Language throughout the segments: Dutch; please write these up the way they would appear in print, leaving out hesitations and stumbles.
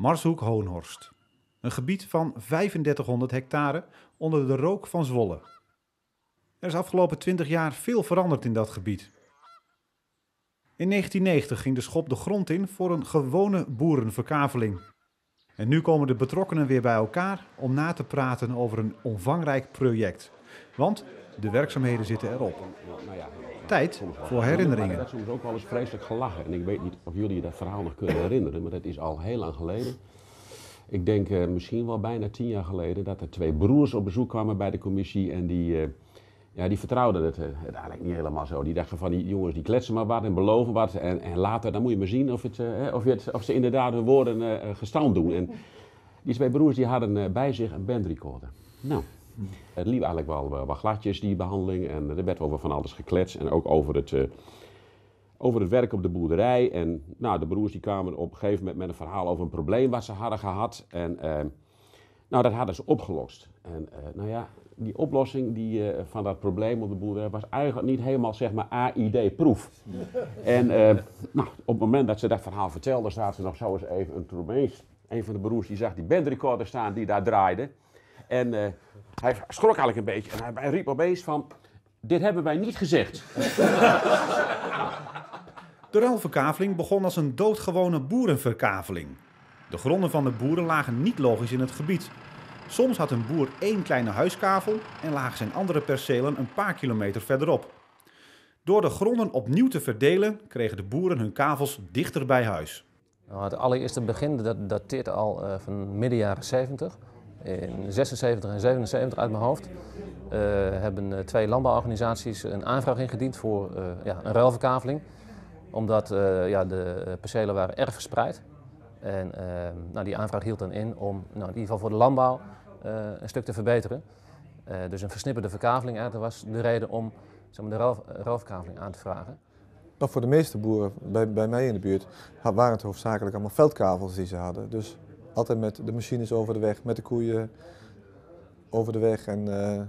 Marshoek-Hoonhorst. Een gebied van 3500 hectare onder de rook van Zwolle. Er is afgelopen 20 jaar veel veranderd in dat gebied. In 1990 ging de schop de grond in voor een gewone boerenverkaveling. En nu komen de betrokkenen weer bij elkaar om na te praten over een omvangrijk project. Want de werkzaamheden zitten erop. Tijd voor herinneringen. Er werd soms ook wel eens vreselijk gelachen. En ik weet niet of jullie dat verhaal nog kunnen herinneren, maar dat is al heel lang geleden. Ik denk misschien wel bijna 10 jaar geleden dat er 2 broers op bezoek kwamen bij de commissie en die vertrouwden het eigenlijk niet helemaal zo. Die dachten van die jongens die kletsen maar wat en beloven wat en later dan moet je maar zien of ze inderdaad hun woorden gestand doen. En die 2 broers die hadden bij zich een bandrecorder. Nou, het liep eigenlijk wel gladjes die behandeling en er werd over van alles gekletst en ook over het werk op de boerderij. En nou, de broers die kwamen op een gegeven moment met een verhaal over een probleem wat ze hadden gehad. En dat hadden ze opgelost. En die oplossing van dat probleem op de boerderij was eigenlijk niet helemaal zeg maar AID-proef. En op het moment dat ze dat verhaal vertelden, zaten ze nog zo eens even een van de broers die zag die bandrecorder staan die daar draaide. En hij schrok eigenlijk een beetje en hij riep opeens van, dit hebben wij niet gezegd. De ruilverkaveling begon als een doodgewone boerenverkaveling. De gronden van de boeren lagen niet logisch in het gebied. Soms had een boer 1 kleine huiskavel en lagen zijn andere percelen een paar kilometer verderop. Door de gronden opnieuw te verdelen kregen de boeren hun kavels dichter bij huis. Nou, het allereerste begin dat dateert al van midden jaren 70. In 76 en 77 uit mijn hoofd hebben 2 landbouworganisaties een aanvraag ingediend voor een ruilverkaveling. Omdat de percelen waren erg verspreid. En die aanvraag hield dan in om in ieder geval voor de landbouw een stuk te verbeteren. Dus een versnipperde verkaveling. Dat was de reden om de ruilverkaveling aan te vragen. Maar voor de meeste boeren bij mij in de buurt waren het hoofdzakelijk allemaal veldkavels die ze hadden. Dus altijd met de machines over de weg, met de koeien over de weg en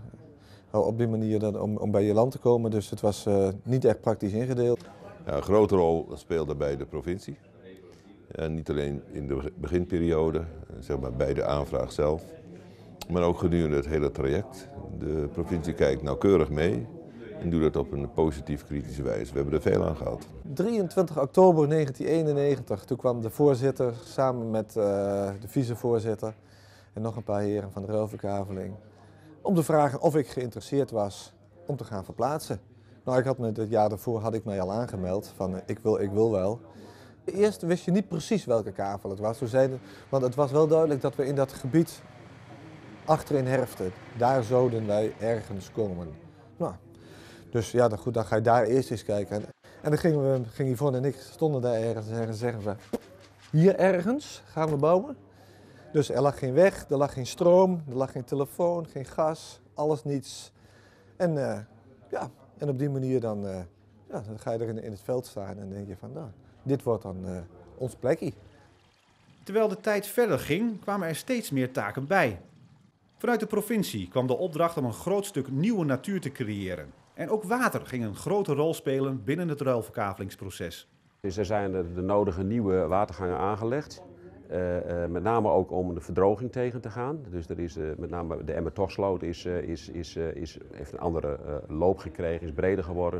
op die manier om bij je land te komen. Dus het was niet echt praktisch ingedeeld. Ja, een grote rol speelde bij de provincie. En niet alleen in de beginperiode, zeg maar bij de aanvraag zelf, maar ook gedurende het hele traject. De provincie kijkt nauwkeurig mee en doet dat op een positief kritische wijze. We hebben er veel aan gehad. 23 oktober 1991, toen kwam de voorzitter samen met de vicevoorzitter en nog een paar heren van de ruilverkaveling om te vragen of ik geïnteresseerd was om te gaan verplaatsen. Nou, het jaar daarvoor had ik mij al aangemeld van ik wil wel. Eerst wist je niet precies welke kavel het was. Want het was wel duidelijk dat we in dat gebied achterin Herften, daar zouden wij ergens komen. Nou, dus ja, dan ga je daar eerst eens kijken. En dan ging Yvonne en ik stonden daar ergens en zeggen we, hier ergens gaan we bouwen. Dus er lag geen weg, er lag geen stroom, er lag geen telefoon, geen gas, alles niets. En op die manier dan ga je er in het veld staan en denk je van, nou, dit wordt dan ons plekje. Terwijl de tijd verder ging, kwamen er steeds meer taken bij. Vanuit de provincie kwam de opdracht om een groot stuk nieuwe natuur te creëren. En ook water ging een grote rol spelen binnen het ruilverkavelingsproces. Dus er zijn de nodige nieuwe watergangen aangelegd. Met name ook om de verdroging tegen te gaan. Dus er is met name de Emmertochsloot heeft een andere loop gekregen, is breder geworden.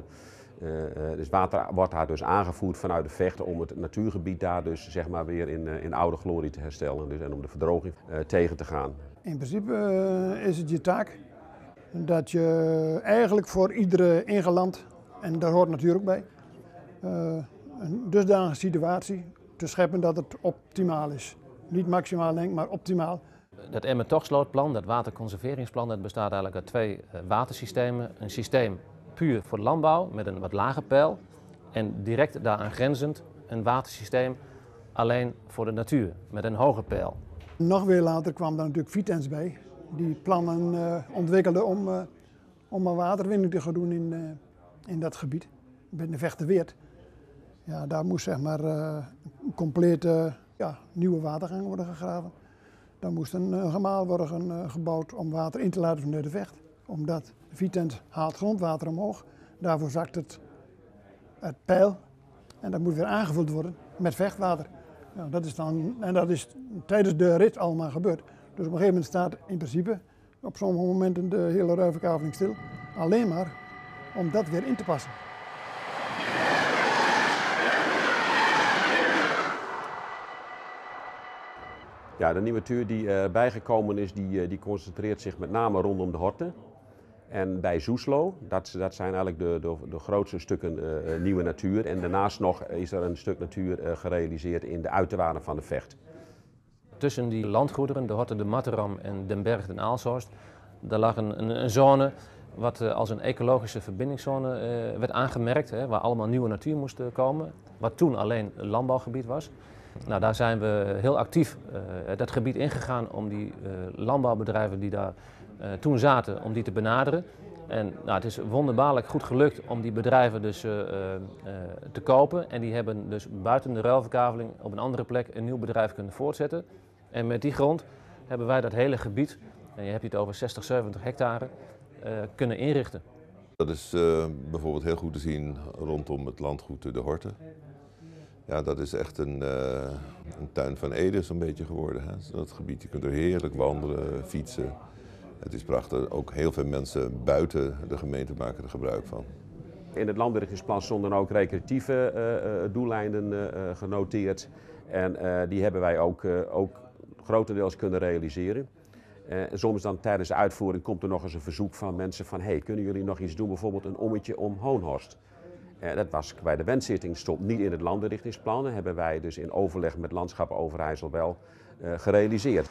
Dus water wordt daar dus aangevoerd vanuit de Vecht om het natuurgebied daar dus zeg maar weer in oude glorie te herstellen. Dus, en om de verdroging tegen te gaan. In principe is het je taak dat je eigenlijk voor iedere ingeland, en daar hoort natuur ook bij, een dusdanige situatie te scheppen dat het optimaal is. Niet maximaal denk, maar optimaal. Dat Emmertochslootplan, dat waterconserveringsplan, dat bestaat eigenlijk uit 2 watersystemen. Een systeem puur voor de landbouw met een wat lager peil en direct daaraan grenzend een watersysteem alleen voor de natuur met een hoger peil. Nog weer later kwam daar natuurlijk Vitens bij, die plannen ontwikkelde om een waterwinning te gaan doen in dat gebied, bij de Vechterweerd. Ja, daar moest zeg maar een complete nieuwe watergang worden gegraven. Daar moest een gemaal worden gebouwd om water in te laten vanuit de Vecht. Omdat Vitens haalt grondwater omhoog, daarvoor zakt het peil en dat moet weer aangevuld worden met vechtwater. Ja, dat is tijdens de rit allemaal gebeurd. Dus op een gegeven moment staat in principe op sommige momenten de hele ruilverkaveling stil. Alleen maar om dat weer in te passen. Ja, de nieuwe natuur die erbij gekomen is, die concentreert zich met name rondom de Horten. En bij Soeslo, dat zijn eigenlijk de grootste stukken nieuwe natuur. En daarnaast nog is er een stuk natuur gerealiseerd in de uiterwaarden van de Vecht. Tussen die landgoederen, de Horten, de Matteram en Den Berg en Aalshorst, daar lag een zone wat als een ecologische verbindingszone werd aangemerkt, waar allemaal nieuwe natuur moest komen. Wat toen alleen landbouwgebied was. Nou, daar zijn we heel actief dat gebied ingegaan om die landbouwbedrijven die daar toen zaten, om die te benaderen. En nou, het is wonderbaarlijk goed gelukt om die bedrijven dus te kopen. En die hebben dus buiten de ruilverkaveling op een andere plek een nieuw bedrijf kunnen voortzetten. En met die grond hebben wij dat hele gebied, en je hebt het over 60, 70 hectare, kunnen inrichten. Dat is bijvoorbeeld heel goed te zien rondom het landgoed de Horten. Ja, dat is echt een tuin van Eden zo'n beetje geworden. Hè? Dat gebied, je kunt er heerlijk wandelen, fietsen. Het is prachtig. Ook heel veel mensen buiten de gemeente maken er gebruik van. In het landinrichtingsplan stonden ook recreatieve doeleinden genoteerd. En die hebben wij ook grotendeels kunnen realiseren. En soms dan tijdens de uitvoering komt er nog eens een verzoek van mensen van hey, kunnen jullie nog iets doen, bijvoorbeeld een ommetje om Hoonhorst. Dat was bij de wenszitting, stond niet in het landinrichtingsplan. Dat hebben wij dus in overleg met Landschap Overijssel wel gerealiseerd.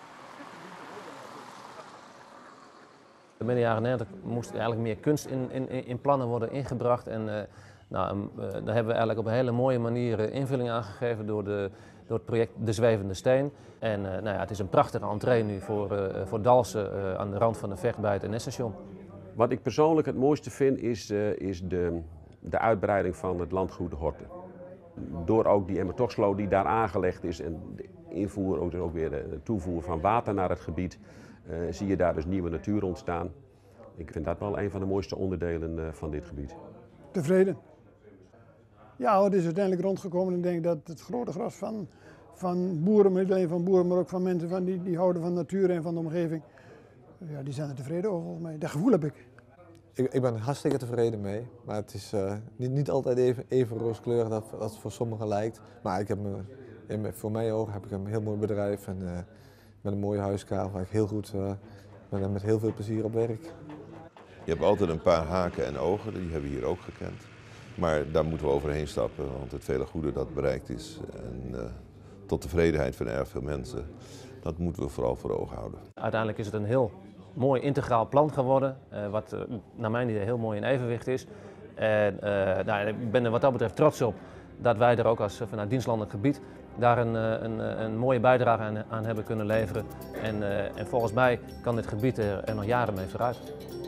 In de jaren 90 moest eigenlijk meer kunst in plannen worden ingebracht. En daar hebben we eigenlijk op een hele mooie manier invulling aan gegeven door het project De Zwevende Steen. En nou ja, het is een prachtige entree nu voor Dalsen aan de rand van de Vecht bij het NS-station. Wat ik persoonlijk het mooiste vind is de uitbreiding van het landgoed de Horten. Door ook die Emmertochsloot die daar aangelegd is en de invoer, ook weer de toevoer van water naar het gebied, zie je daar dus nieuwe natuur ontstaan. Ik vind dat wel een van de mooiste onderdelen van dit gebied. Tevreden. Ja, het is uiteindelijk rondgekomen en ik denk dat het grote gros van boeren, niet alleen van boeren, maar ook van mensen die houden van natuur en van de omgeving, ja, die zijn er tevreden over volgens mij. Dat gevoel heb ik. Ik ben hartstikke tevreden mee, maar het is niet altijd even rooskleurig dat het voor sommigen lijkt. Maar ik heb voor mijn ogen heb ik een heel mooi bedrijf en met een mooie huiskamer waar ik heel goed met heel veel plezier op werk. Je hebt altijd een paar haken en ogen, die hebben we hier ook gekend. Maar daar moeten we overheen stappen, want het vele goede dat bereikt is en tot tevredenheid van erg veel mensen, dat moeten we vooral voor ogen houden. Uiteindelijk is het een heel mooi integraal plan geworden, wat naar mijn idee heel mooi in evenwicht is. En nou, ik ben er wat dat betreft trots op dat wij er ook als vanuit dienstlandelijk gebied daar een mooie bijdrage aan hebben kunnen leveren. En volgens mij kan dit gebied er nog jaren mee vooruit.